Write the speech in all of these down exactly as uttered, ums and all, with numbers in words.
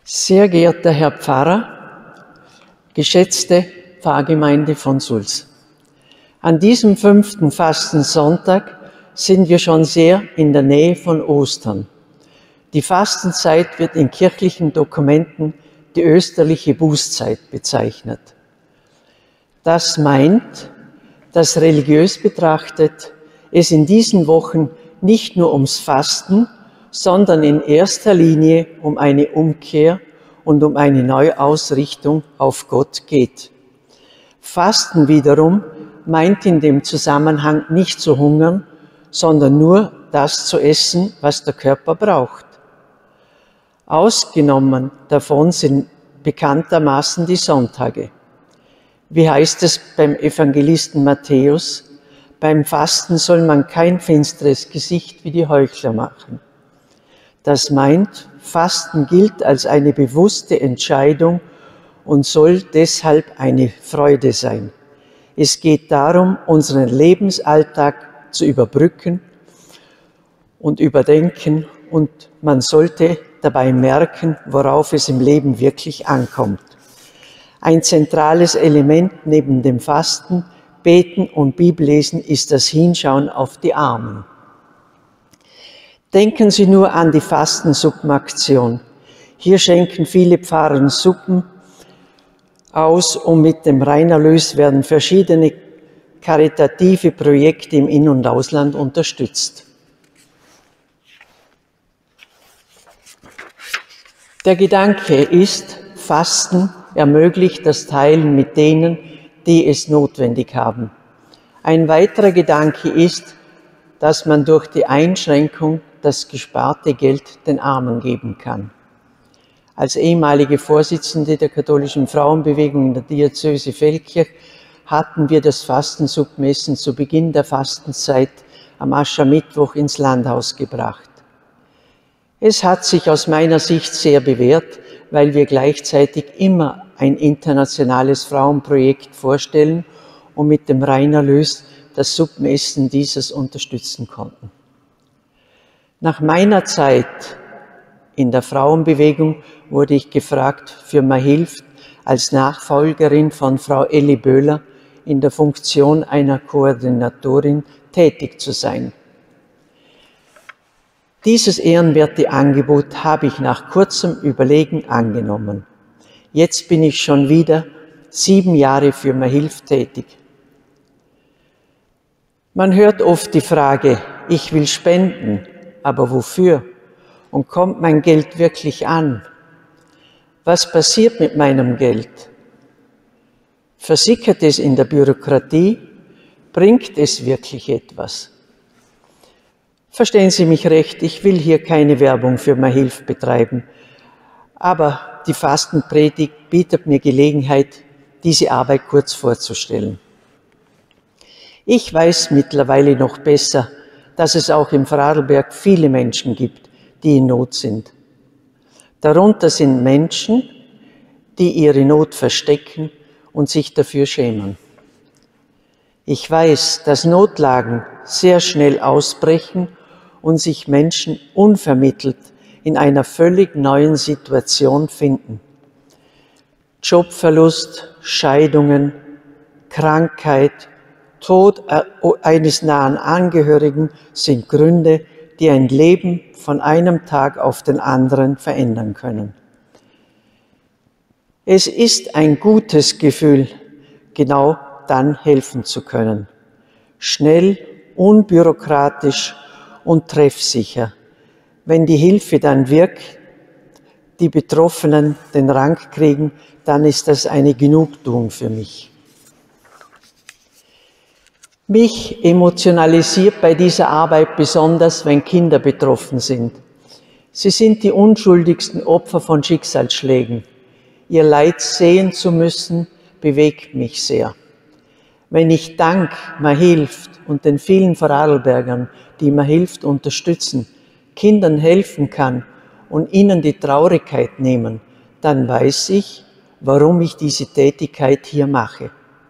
Sehr geehrter Herr Pfarrer, geschätzte Pfarrgemeinde von Sulz. An diesem fünften Fastensonntag sind wir schon sehr in der Nähe von Ostern. Die Fastenzeit wird in kirchlichen Dokumenten die österliche Bußzeit bezeichnet. Das meint, dass religiös betrachtet es in diesen Wochen nicht nur ums Fasten, sondern in erster Linie um eine Umkehr und um eine Neuausrichtung auf Gott geht. Fasten wiederum meint in dem Zusammenhang nicht zu hungern, sondern nur das zu essen, was der Körper braucht. Ausgenommen davon sind bekanntermaßen die Sonntage. Wie heißt es beim Evangelisten Matthäus? Beim Fasten soll man kein finsteres Gesicht wie die Heuchler machen. Das meint, Fasten gilt als eine bewusste Entscheidung und soll deshalb eine Freude sein. Es geht darum, unseren Lebensalltag zu überbrücken und überdenken, und man sollte dabei merken, worauf es im Leben wirklich ankommt. Ein zentrales Element neben dem Fasten, Beten und Bibellesen ist das Hinschauen auf die Armen. Denken Sie nur an die Fastensuppenaktion. Hier schenken viele Pfarrer Suppen aus und mit dem Reinerlös werden verschiedene karitative Projekte im In- und Ausland unterstützt. Der Gedanke ist, Fasten ermöglicht das Teilen mit denen, die es notwendig haben. Ein weiterer Gedanke ist, dass man durch die Einschränkung das gesparte Geld den Armen geben kann. Als ehemalige Vorsitzende der katholischen Frauenbewegung in der Diözese Feldkirch hatten wir das Fastensuppenessen zu Beginn der Fastenzeit am Aschermittwoch ins Landhaus gebracht. Es hat sich aus meiner Sicht sehr bewährt, weil wir gleichzeitig immer ein internationales Frauenprojekt vorstellen und mit dem Reinerlös das Suppenessen dieses unterstützen konnten. Nach meiner Zeit in der Frauenbewegung wurde ich gefragt, für Mir hilft als Nachfolgerin von Frau Elli Böhler in der Funktion einer Koordinatorin tätig zu sein. Dieses ehrenwerte Angebot habe ich nach kurzem Überlegen angenommen. Jetzt bin ich schon wieder sieben Jahre für Mir hilft tätig. Man hört oft die Frage, ich will spenden, aber wofür? Und kommt mein Geld wirklich an? Was passiert mit meinem Geld? Versickert es in der Bürokratie? Bringt es wirklich etwas? Verstehen Sie mich recht, ich will hier keine Werbung für Mir hilft betreiben, aber die Fastenpredigt bietet mir Gelegenheit, diese Arbeit kurz vorzustellen. Ich weiß mittlerweile noch besser, dass es auch im Vorarlberg viele Menschen gibt, die in Not sind. Darunter sind Menschen, die ihre Not verstecken und sich dafür schämen. Ich weiß, dass Notlagen sehr schnell ausbrechen und sich Menschen unvermittelt in einer völlig neuen Situation finden. Jobverlust, Scheidungen, Krankheit, Tod eines nahen Angehörigen sind Gründe, die ein Leben von einem Tag auf den anderen verändern können. Es ist ein gutes Gefühl, genau dann helfen zu können. Schnell, unbürokratisch und treffsicher. Wenn die Hilfe dann wirkt, die Betroffenen den Rang kriegen, dann ist das eine Genugtuung für mich. Mich emotionalisiert bei dieser Arbeit besonders, wenn Kinder betroffen sind. Sie sind die unschuldigsten Opfer von Schicksalsschlägen. Ihr Leid sehen zu müssen, bewegt mich sehr. Wenn ich dank Mir hilft und den vielen Vorarlbergern, die Mir hilft, unterstützen, Kindern helfen kann und ihnen die Traurigkeit nehmen, dann weiß ich, warum ich diese Tätigkeit hier mache.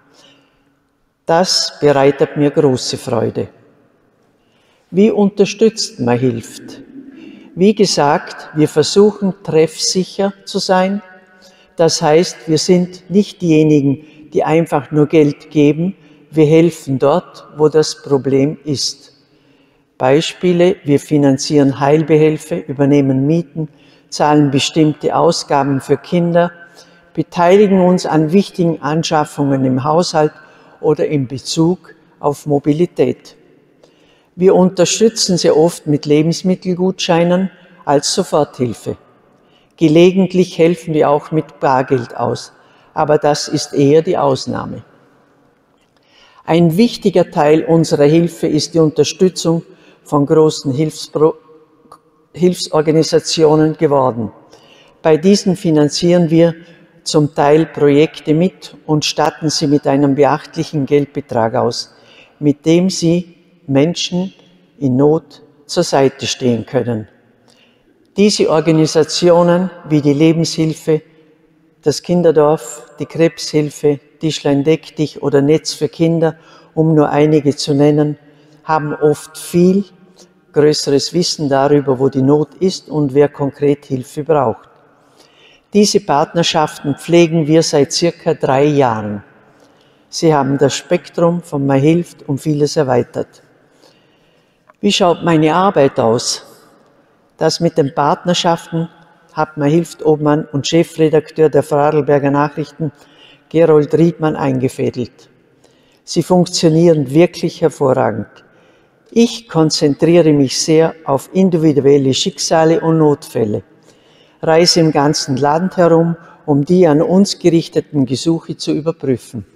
Das bereitet mir große Freude. Wie unterstützt Mir hilft? Wie gesagt, wir versuchen treffsicher zu sein. Das heißt, wir sind nicht diejenigen, die einfach nur Geld geben. Wir helfen dort, wo das Problem ist. Beispiele: Wir finanzieren Heilbehelfe, übernehmen Mieten, zahlen bestimmte Ausgaben für Kinder, beteiligen uns an wichtigen Anschaffungen im Haushalt oder in Bezug auf Mobilität. Wir unterstützen sehr oft mit Lebensmittelgutscheinen als Soforthilfe. Gelegentlich helfen wir auch mit Bargeld aus, aber das ist eher die Ausnahme. Ein wichtiger Teil unserer Hilfe ist die Unterstützung von großen Hilfspro- Hilfsorganisationen geworden. Bei diesen finanzieren wir zum Teil Projekte mit und statten sie mit einem beachtlichen Geldbetrag aus, mit dem sie Menschen in Not zur Seite stehen können. Diese Organisationen wie die Lebenshilfe, das Kinderdorf, die Krebshilfe, Tischlein deck dich oder Netz für Kinder, um nur einige zu nennen, haben oft viel größeres Wissen darüber, wo die Not ist und wer konkret Hilfe braucht. Diese Partnerschaften pflegen wir seit circa drei Jahren. Sie haben das Spektrum von Man hilft um vieles erweitert. Wie schaut meine Arbeit aus? Das mit den Partnerschaften hat Man hilft Obmann und Chefredakteur der Vorarlberger Nachrichten, Gerold Riedmann, eingefädelt. Sie funktionieren wirklich hervorragend. Ich konzentriere mich sehr auf individuelle Schicksale und Notfälle, reise im ganzen Land herum, um die an uns gerichteten Gesuche zu überprüfen.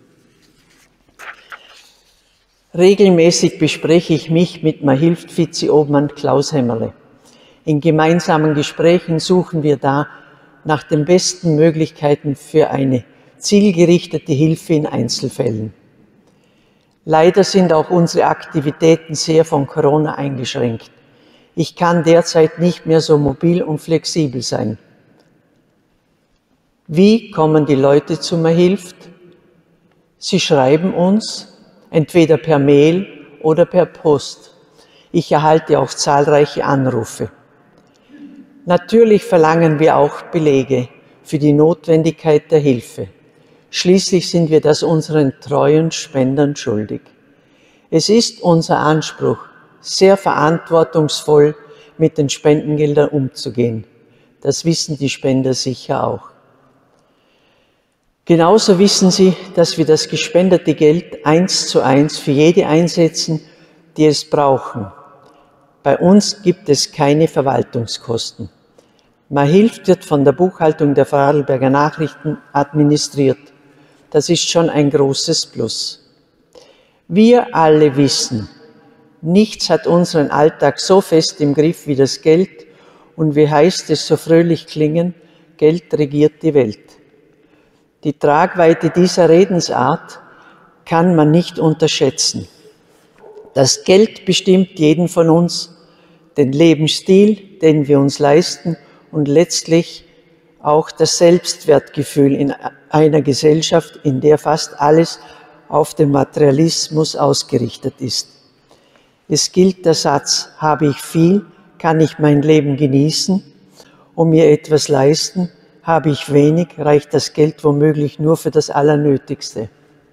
Regelmäßig bespreche ich mich mit Man hilft Vizeobmann Klaus Hämmerle. In gemeinsamen Gesprächen suchen wir da nach den besten Möglichkeiten für eine zielgerichtete Hilfe in Einzelfällen. Leider sind auch unsere Aktivitäten sehr von Corona eingeschränkt. Ich kann derzeit nicht mehr so mobil und flexibel sein. Wie kommen die Leute zu Man hilft? Sie schreiben uns, entweder per Mail oder per Post. Ich erhalte auch zahlreiche Anrufe. Natürlich verlangen wir auch Belege für die Notwendigkeit der Hilfe. Schließlich sind wir das unseren treuen Spendern schuldig. Es ist unser Anspruch, sehr verantwortungsvoll mit den Spendengeldern umzugehen. Das wissen die Spender sicher auch. Genauso wissen Sie, dass wir das gespendete Geld eins zu eins für jede einsetzen, die es brauchen. Bei uns gibt es keine Verwaltungskosten. Man hilft wird von der Buchhaltung der Vorarlberger Nachrichten administriert. Das ist schon ein großes Plus. Wir alle wissen, nichts hat unseren Alltag so fest im Griff wie das Geld, und wie heißt es so fröhlich klingen, Geld regiert die Welt. Die Tragweite dieser Redensart kann man nicht unterschätzen. Das Geld bestimmt jeden von uns, den Lebensstil, den wir uns leisten, und letztlich auch das Selbstwertgefühl in einer Gesellschaft, in der fast alles auf den Materialismus ausgerichtet ist. Es gilt der Satz: Habe ich viel, kann ich mein Leben genießen, und mir etwas leisten. Habe ich wenig, reicht das Geld womöglich nur für das Allernötigste.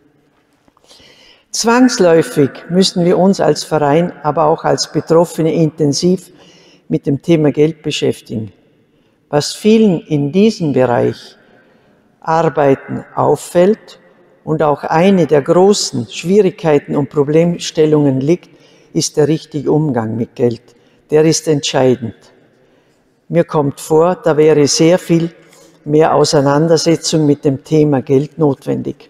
Zwangsläufig müssen wir uns als Verein, aber auch als Betroffene intensiv mit dem Thema Geld beschäftigen. Was vielen in diesem Bereich Arbeiten auffällt und auch eine der großen Schwierigkeiten und Problemstellungen liegt, ist der richtige Umgang mit Geld. Der ist entscheidend. Mir kommt vor, da wäre sehr viel mehr Auseinandersetzung mit dem Thema Geld notwendig.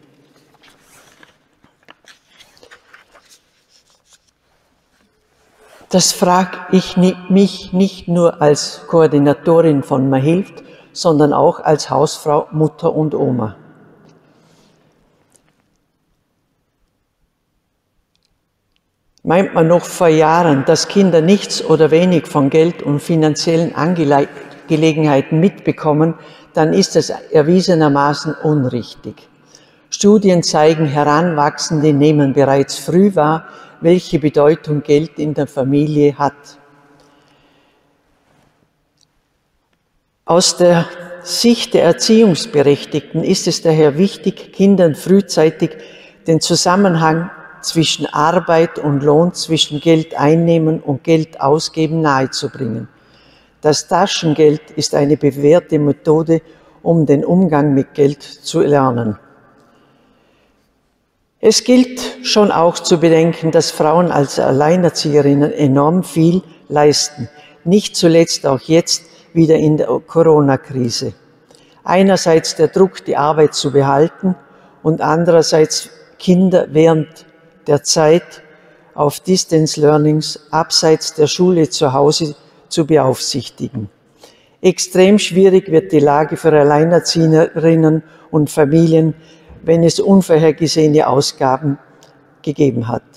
Das frage ich mich nicht nur als Koordinatorin von Man hilft, sondern auch als Hausfrau, Mutter und Oma. Meint man noch vor Jahren, dass Kinder nichts oder wenig von Geld und finanziellen Angelegenheiten mitbekommen, dann ist das erwiesenermaßen unrichtig. Studien zeigen, Heranwachsende nehmen bereits früh wahr, welche Bedeutung Geld in der Familie hat. Aus der Sicht der Erziehungsberechtigten ist es daher wichtig, Kindern frühzeitig den Zusammenhang zwischen Arbeit und Lohn, zwischen Geld einnehmen und Geld ausgeben nahezubringen. Das Taschengeld ist eine bewährte Methode, um den Umgang mit Geld zu lernen. Es gilt schon auch zu bedenken, dass Frauen als Alleinerzieherinnen enorm viel leisten, nicht zuletzt auch jetzt wieder in der Corona-Krise. Einerseits der Druck, die Arbeit zu behalten und andererseits Kinder während der Zeit auf Distance Learnings abseits der Schule zu Hause zu beaufsichtigen. Extrem schwierig wird die Lage für Alleinerzieherinnen und Familien, wenn es unvorhergesehene Ausgaben gegeben hat.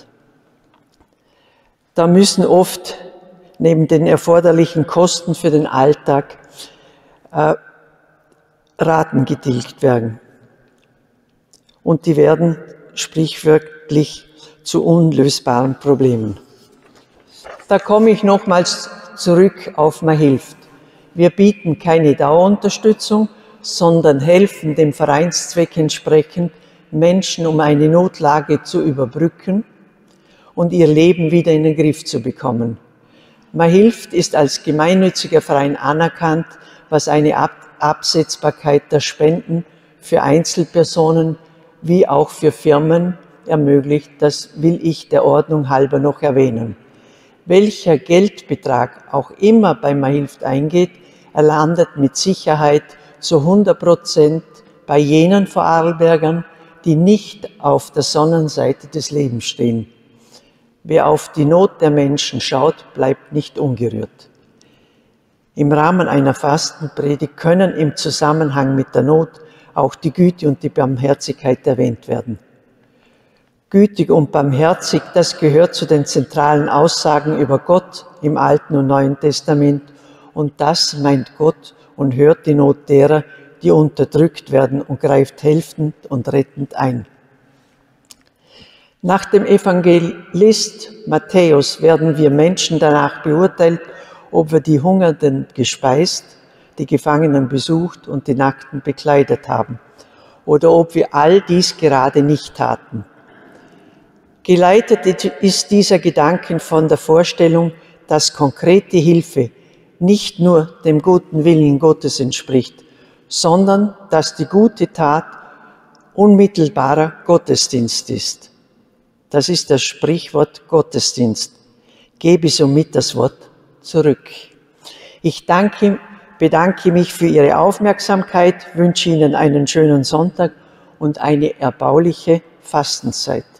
Da müssen oft neben den erforderlichen Kosten für den Alltag äh, Raten getilgt werden. Und die werden sprichwörtlich zu unlösbaren Problemen. Da komme ich nochmals zurück auf Man hilft. Wir bieten keine Dauerunterstützung, sondern helfen dem Vereinszweck entsprechend, Menschen, um eine Notlage zu überbrücken und ihr Leben wieder in den Griff zu bekommen. Man hilft ist als gemeinnütziger Verein anerkannt, was eine Ab Absetzbarkeit der Spenden für Einzelpersonen wie auch für Firmen ermöglicht. Das will ich der Ordnung halber noch erwähnen. Welcher Geldbetrag auch immer bei Man hilft eingeht, er landet mit Sicherheit zu hundert Prozent bei jenen Vorarlbergern, die nicht auf der Sonnenseite des Lebens stehen. Wer auf die Not der Menschen schaut, bleibt nicht ungerührt. Im Rahmen einer Fastenpredigt können im Zusammenhang mit der Not auch die Güte und die Barmherzigkeit erwähnt werden. Gütig und barmherzig, das gehört zu den zentralen Aussagen über Gott im Alten und Neuen Testament. Und das meint Gott und hört die Not derer, die unterdrückt werden, und greift helfend und rettend ein. Nach dem Evangelist Matthäus werden wir Menschen danach beurteilt, ob wir die Hungernden gespeist, die Gefangenen besucht und die Nackten bekleidet haben, oder ob wir all dies gerade nicht taten. Geleitet ist dieser Gedanke von der Vorstellung, dass konkrete Hilfe nicht nur dem guten Willen Gottes entspricht, sondern dass die gute Tat unmittelbarer Gottesdienst ist. Das ist das Sprichwort Gottesdienst. Gebe somit das Wort zurück. Ich danke, bedanke mich für Ihre Aufmerksamkeit, wünsche Ihnen einen schönen Sonntag und eine erbauliche Fastenzeit.